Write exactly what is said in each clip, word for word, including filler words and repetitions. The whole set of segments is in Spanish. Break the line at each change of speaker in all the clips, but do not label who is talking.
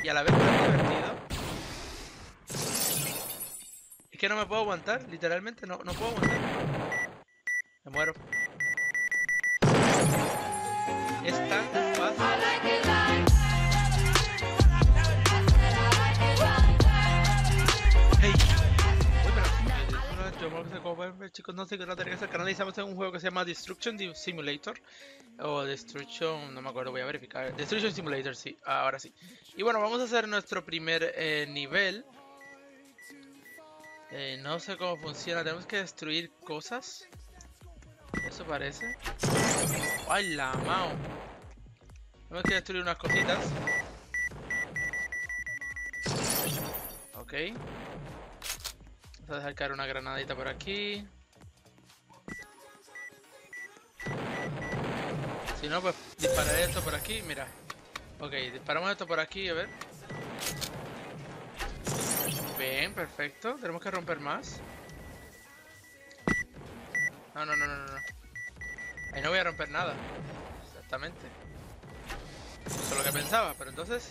y a la vez tan divertido. Es que no me puedo aguantar, literalmente no, no puedo aguantar. Me muero. Es tan fácil. Hey. Uy, pero yo me como ver, chicos, no sé qué no tener que hacer. Canalizamos en un juego que se llama Destruction Simulator. O Destruction, no me acuerdo, voy a verificar. Destruction Simulator, sí, ahora sí. Y bueno, vamos a hacer nuestro primer eh, nivel. Eh, no sé cómo funciona, tenemos que destruir cosas. Eso parece. ¡Ay, la mao! Tenemos que destruir unas cositas. Ok. Vamos a dejar caer una granadita por aquí. Si no, pues dispararé esto por aquí, mira. Ok, disparamos esto por aquí, a ver. Bien, perfecto. Tenemos que romper más. No, no, no, no, no. Ahí no voy a romper nada. Exactamente. Eso es lo que pensaba, pero entonces...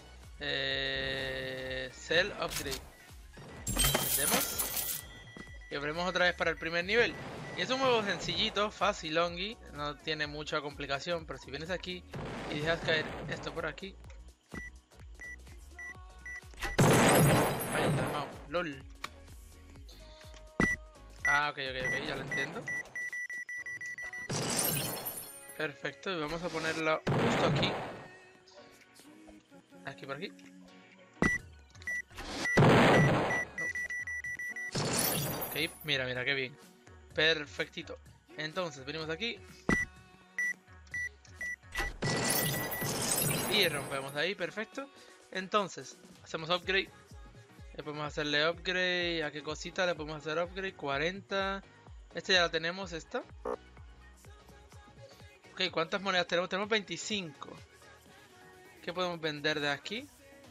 Eh, sell upgrade. Vendemos. Y abrimos otra vez para el primer nivel. Y es un juego sencillito, fácil, longi. No tiene mucha complicación, pero si vienes aquí y dejas caer esto por aquí... Ay, no, lol. Ah, ok, ok, ok, ya lo entiendo. Perfecto, y vamos a ponerlo justo aquí. Aquí por aquí. No. Ok, mira, mira, qué bien. Perfectito. Entonces, venimos aquí. Y rompemos ahí, perfecto. Entonces, hacemos upgrade. Le podemos hacerle upgrade. ¿A qué cosita le podemos hacer upgrade? cuarenta. Este ya la tenemos, esta. Ok, ¿cuántas monedas tenemos? Tenemos veinticinco. ¿Qué podemos vender de aquí?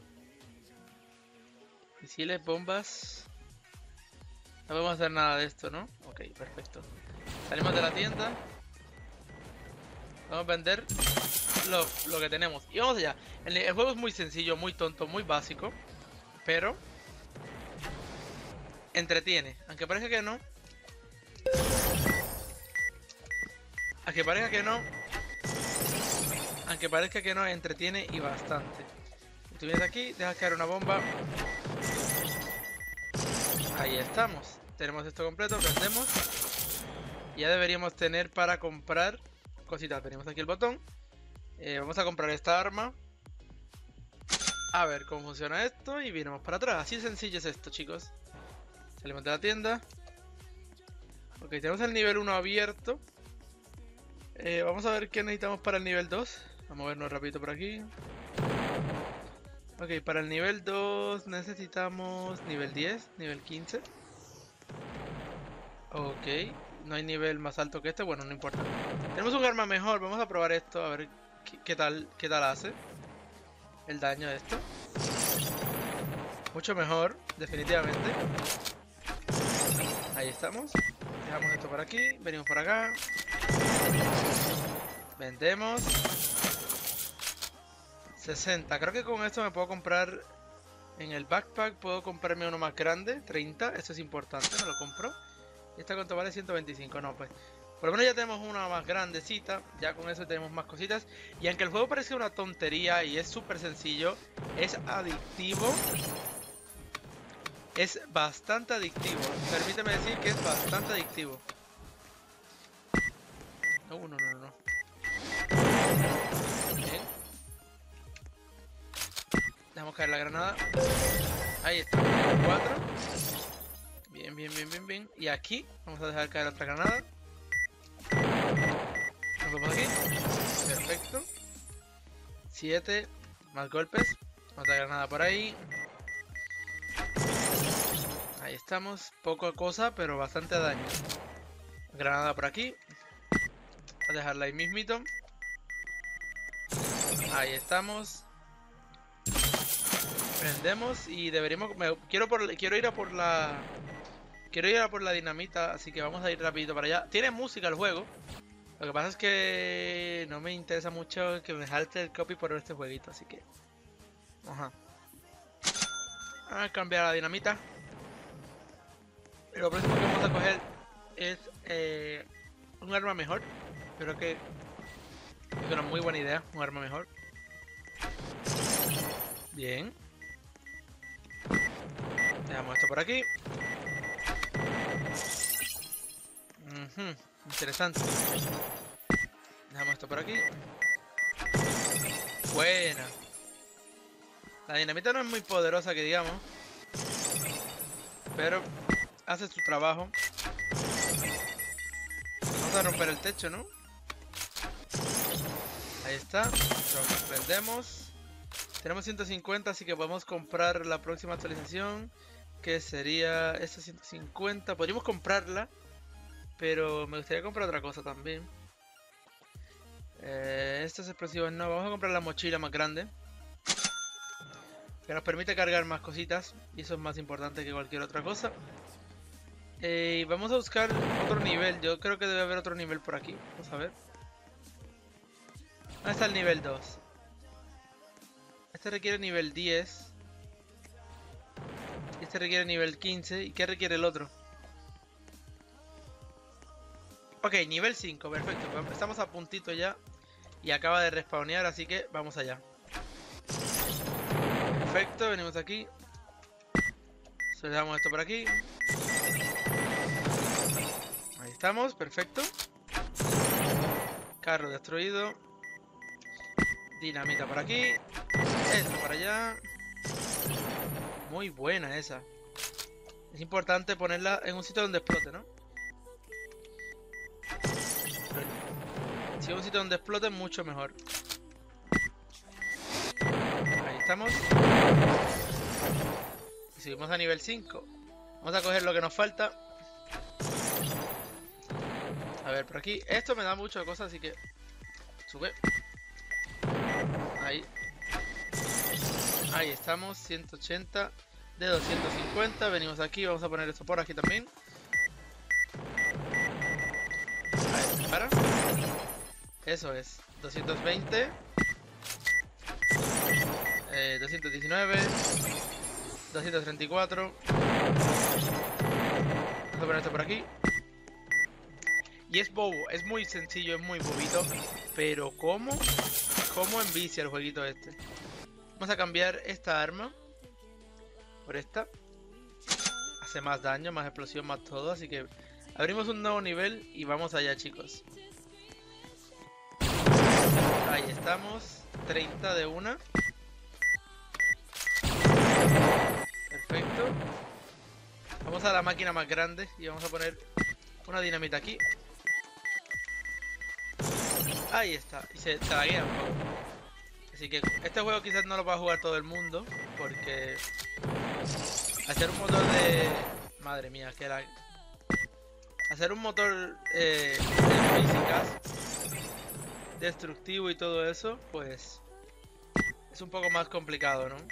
Misiles, bombas. No podemos hacer nada de esto, ¿no? Ok, perfecto. Salimos de la tienda. Vamos a vender lo, lo que tenemos. Y vamos allá. El, el juego es muy sencillo, muy tonto, muy básico. Pero... entretiene. Aunque parezca que no. Aunque parezca que no. Aunque parezca que no, entretiene y bastante. Si tú vienes aquí, dejas caer una bomba. Ahí estamos. Tenemos esto completo, vendemos. Ya deberíamos tener para comprar cositas. Tenemos aquí el botón. Eh, vamos a comprar esta arma. A ver cómo funciona esto. Y vinimos para atrás. Así de sencillo es esto, chicos. Salimos de la tienda. Ok, tenemos el nivel uno abierto. Eh, vamos a ver qué necesitamos para el nivel dos. Vamos a movernos rapidito por aquí. Ok, para el nivel dos necesitamos nivel diez, nivel quince. Ok, no hay nivel más alto que este, bueno, no importa. Tenemos un arma mejor, vamos a probar esto, a ver qué, qué tal, qué tal hace el daño de esto. Mucho mejor, definitivamente. Ahí estamos. Dejamos esto por aquí, venimos por acá. Vendemos. sesenta, creo que con esto me puedo comprar... En el backpack puedo comprarme uno más grande, treinta, esto es importante, me lo compro. ¿Y esta cuánto vale? ciento veinticinco, no, pues. Por lo menos ya tenemos una más grandecita, ya con eso tenemos más cositas. Y aunque el juego parece una tontería y es súper sencillo, es adictivo. Es bastante adictivo, permíteme decir que es bastante adictivo. No, no, no, no. Bien. Dejamos caer la granada. Ahí está, cuatro. Bien, bien, bien, bien, bien. Y aquí vamos a dejar caer otra granada. Nos vemos aquí. Perfecto. siete. Más golpes. Otra granada por ahí. Ahí estamos. Poca cosa, pero bastante daño. Granada por aquí. A dejarla ahí mismito. Ahí estamos. Prendemos y deberíamos... Me, quiero, por, quiero ir a por la... Quiero ir a por la dinamita, así que vamos a ir rapidito para allá. Tiene música el juego. Lo que pasa es que no me interesa mucho que me salte el copy por este jueguito, así que... Ajá. a cambiar la dinamita. Lo próximo que vamos a coger es eh, un arma mejor. Creo que es una muy buena idea, un arma mejor. Bien. Dejamos esto por aquí. Uh-huh. Interesante. Dejamos esto por aquí. Buena. La dinamita no es muy poderosa que digamos, pero hace su trabajo. Vamos a romper el techo, ¿no? Ahí está. Lo prendemos. Tenemos ciento cincuenta, así que podemos comprar la próxima actualización, que sería esta ciento cincuenta. Podríamos comprarla, pero me gustaría comprar otra cosa también. Eh, estos explosivos no. Vamos a comprar la mochila más grande, que nos permite cargar más cositas, y eso es más importante que cualquier otra cosa. Eh, y vamos a buscar otro nivel. Yo creo que debe haber otro nivel por aquí. Vamos a ver. ¿Dónde está el nivel dos? Este requiere nivel diez. Este requiere nivel quince. ¿Y qué requiere el otro? Ok, nivel cinco, perfecto. Estamos a puntito ya. Y acaba de respawnear, así que vamos allá. Perfecto, venimos aquí. Soltamos esto por aquí. Ahí estamos, perfecto. Carro destruido. Dinamita por aquí. Esto para allá. Muy buena esa. Es importante ponerla en un sitio donde explote, ¿no? Si es un sitio donde explote, mucho mejor. Ahí estamos. Y subimos a nivel cinco. Vamos a coger lo que nos falta. A ver, por aquí. Esto me da mucho de cosas, así que... Sube. Ahí. Ahí estamos. ciento ochenta de doscientos cincuenta. Venimos aquí. Vamos a poner esto por aquí también. Ahí, para. Eso es. doscientos veinte. Eh, doscientos diecinueve. doscientos treinta y cuatro. Vamos a poner esto por aquí. Y es bobo, es muy sencillo, es muy bobito. Pero ¿cómo? ¿Cómo envicia el jueguito este? Vamos a cambiar esta arma por esta. Hace más daño, más explosión, más todo. Así que abrimos un nuevo nivel y vamos allá, chicos. Ahí estamos. treinta de una. Perfecto. Vamos a la máquina más grande y vamos a poner una dinamita aquí. Ahí está. Y se, se laguea un poco. Así que este juego quizás no lo va a jugar todo el mundo, porque hacer un motor de... Madre mía, que lag. Hacer un motor eh, de físicas destructivo y todo eso, pues es un poco más complicado, ¿no?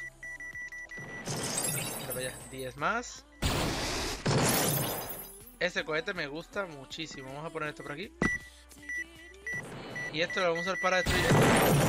Pero vaya, diez más. Este cohete me gusta muchísimo. Vamos a poner esto por aquí. Y esto lo vamos a usar para destruir esto.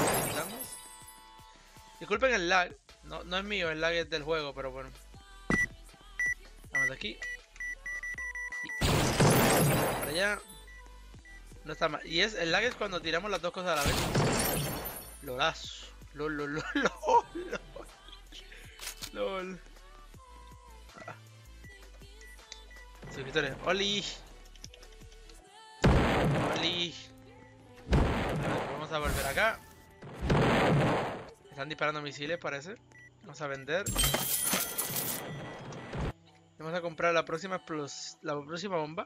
Disculpen el lag. No, no es mío, el lag es del juego, pero bueno. Vamos de aquí. Y para allá. No está mal. Y es, el lag es cuando tiramos las dos cosas a la vez. Lolazo. Lol, lol, lol, lol. Lol. Ah. Suscriptores. Oli. Oli. A ver, vamos a volver acá. Están disparando misiles, parece. Vamos a vender. Vamos a comprar la próxima plus, la próxima bomba.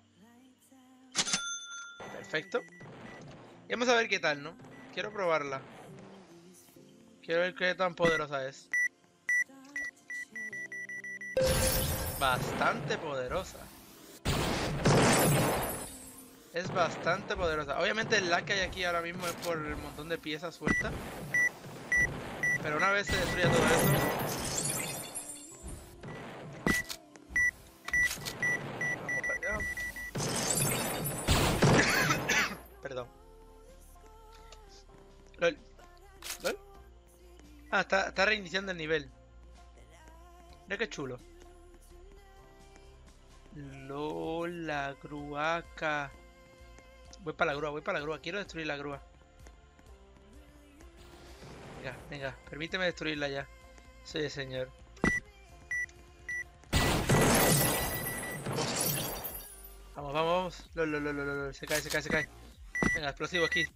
Perfecto. Y vamos a ver qué tal, ¿no? Quiero probarla. Quiero ver qué tan poderosa es. Bastante poderosa. Es bastante poderosa. Obviamente el lag que hay aquí ahora mismo es por el montón de piezas sueltas. Pero una vez se destruya todo eso... Vamos para allá. Perdón. ¿Lol? ¿Lol? Ah, está, está reiniciando el nivel. Mira qué chulo. Lola, gruaca. Voy para la grúa, voy para la grúa. Quiero destruir la grúa. Venga, venga, permíteme destruirla ya. Soy el señor. Vamos, vamos, vamos. Lol, lol, lol, lol, lol. Se cae, se cae, se cae. Venga, explosivo aquí.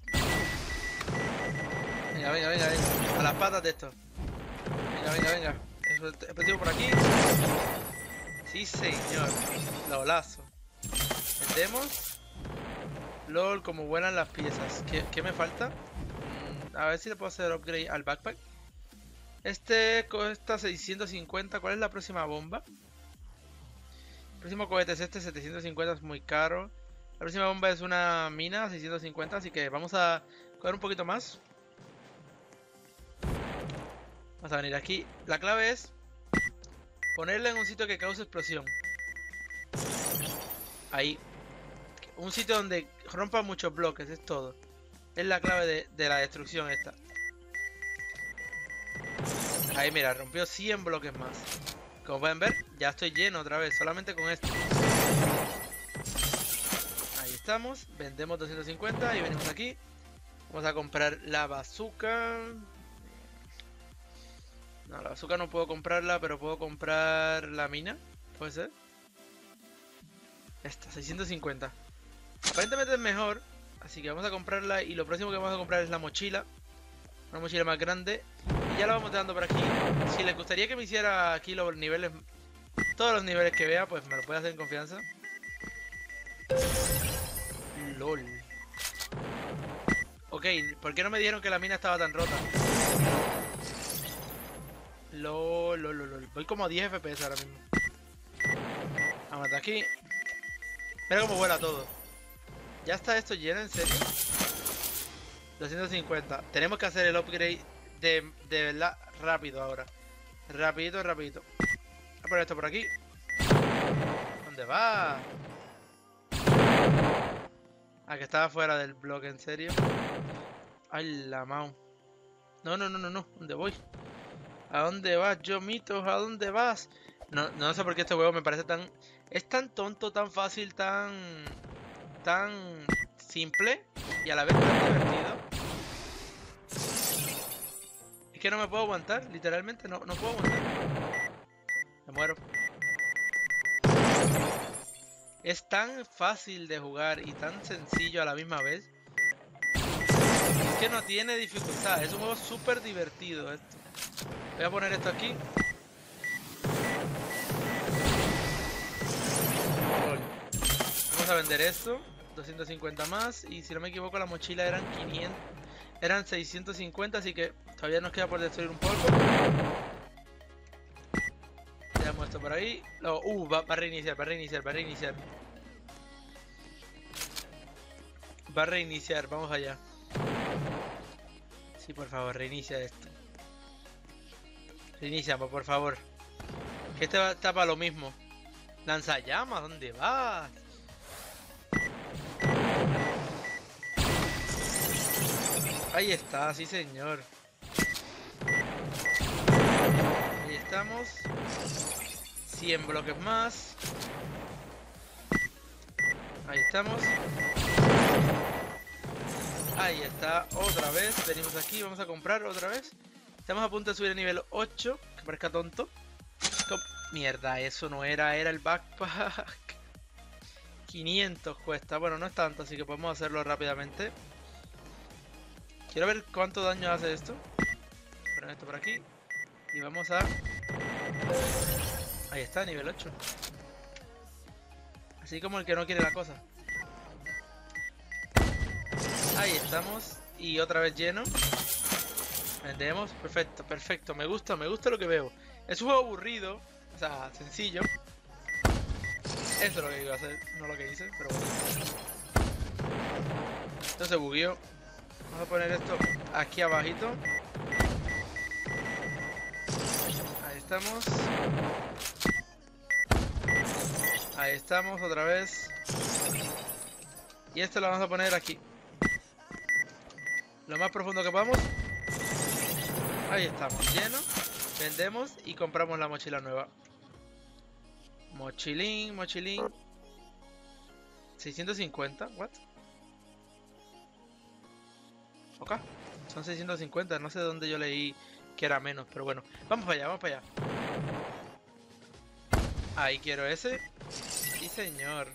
Venga, venga, venga, venga. A las patas de esto. Venga, venga, venga. Explosivo por aquí. Sí, señor. Lolazo. Vendemos. LOL, como vuelan las piezas. ¿Qué, qué me falta? Mm, a ver si le puedo hacer upgrade al backpack. Este cuesta seiscientos cincuenta. ¿Cuál es la próxima bomba? El próximo cohete es este, setecientos cincuenta, es muy caro. La próxima bomba es una mina, seiscientos cincuenta, así que vamos a coger un poquito más. Vamos a venir aquí. La clave es ponerla en un sitio que cause explosión. Ahí. Un sitio donde rompa muchos bloques, es todo. Es la clave de, de la destrucción esta. Ahí mira, rompió cien bloques más. Como pueden ver, ya estoy lleno otra vez, solamente con esto. Ahí estamos, vendemos doscientos cincuenta y venimos aquí. Vamos a comprar la bazooka. No, la bazooka no puedo comprarla, pero puedo comprar la mina. ¿Puede ser? Esta, seiscientos cincuenta. Aparentemente es mejor, así que vamos a comprarla. Y lo próximo que vamos a comprar es la mochila. Una mochila más grande. Y ya la vamos dando por aquí. Si les gustaría que me hiciera aquí los niveles, todos los niveles que vea, pues me lo puede hacer en confianza. LOL. Ok, ¿por qué no me dijeron que la mina estaba tan rota? LOL, LOL, LOL. Voy como a diez F P S ahora mismo. Vamos hasta aquí. Mira cómo vuela todo. ¿Ya está esto lleno, en serio? doscientos cincuenta. Tenemos que hacer el upgrade de, de verdad rápido ahora. Rapidito, rapidito. Voy a poner esto por aquí. ¿Dónde va? Ah, que estaba fuera del bloque, en serio. Ay, la mau. No, no, no, no, no. ¿Dónde voy? ¿A dónde vas, yo mito? ¿A dónde vas? No, no sé por qué este juego me parece tan... Es tan tonto, tan fácil, tan... Tan simple y a la vez tan divertido. Es que no me puedo aguantar, literalmente no, no puedo aguantar. Me muero. Es tan fácil de jugar y tan sencillo a la misma vez. Es que no tiene dificultad, es un juego súper divertido esto. Voy a poner esto aquí. Vamos a vender esto. doscientos cincuenta más. Y si no me equivoco la mochila eran quinientos. Eran seiscientos cincuenta, así que todavía nos queda por destruir un poco. Dejamos esto por ahí. No, uh, va, va a reiniciar, va a reiniciar, va a reiniciar. Va a reiniciar, vamos allá. Sí, por favor, reinicia esto. Reinicia, por favor. Que este va, está para lo mismo. Lanzallamas, ¿dónde vas? Ahí está, sí señor. Ahí estamos. cien bloques más. Ahí estamos. Ahí está, otra vez. Venimos aquí, vamos a comprar otra vez. Estamos a punto de subir a nivel ocho. Que parezca tonto. Top. Mierda, eso no era, era el backpack. quinientos cuesta. Bueno, no es tanto, así que podemos hacerlo rápidamente. Quiero ver cuánto daño hace esto. Poner esto por aquí. Y vamos a... Ahí está, nivel ocho. Así como el que no quiere la cosa. Ahí estamos. Y otra vez lleno. Vendemos. Perfecto, perfecto. Me gusta, me gusta lo que veo. Es un juego aburrido. O sea, sencillo. Eso es lo que iba a hacer, no lo que hice, pero bueno. Esto se bugueó. Vamos a poner esto aquí abajito. Ahí estamos. Ahí estamos otra vez. Y esto lo vamos a poner aquí. Lo más profundo que podamos. Ahí estamos, lleno. Vendemos y compramos la mochila nueva. Mochilín, mochilín. seiscientos cincuenta, what? Ok, son seiscientos cincuenta, no sé dónde yo leí que era menos, pero bueno. Vamos para allá, vamos para allá. Ahí quiero ese. Sí, señor.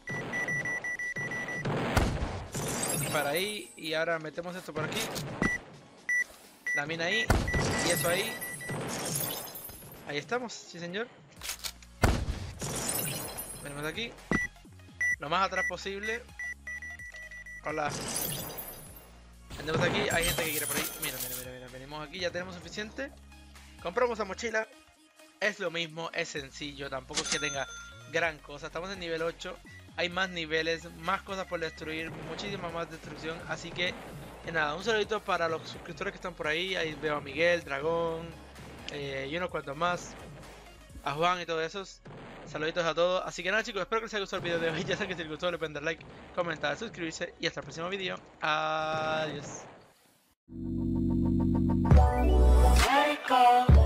Para ahí, y ahora metemos esto por aquí. La mina ahí, y eso ahí. Ahí estamos, sí señor. Venimos de aquí. Lo más atrás posible. Hola. Vendemos aquí, hay gente que quiere por ahí. Mira, mira, mira, mira. Venimos aquí, ya tenemos suficiente. Compramos la mochila. Es lo mismo, es sencillo. Tampoco es que tenga gran cosa. Estamos en nivel ocho. Hay más niveles, más cosas por destruir, muchísima más destrucción. Así que, eh, nada, un saludito para los suscriptores que están por ahí. Ahí veo a Miguel, Dragón, eh, y unos cuantos más. A Juan y todos esos. Saluditos a todos. Así que nada, chicos, espero que les haya gustado el video de hoy. Ya saben que si les gustó, le pueden dar like, comentar, suscribirse. Y hasta el próximo video. Adiós.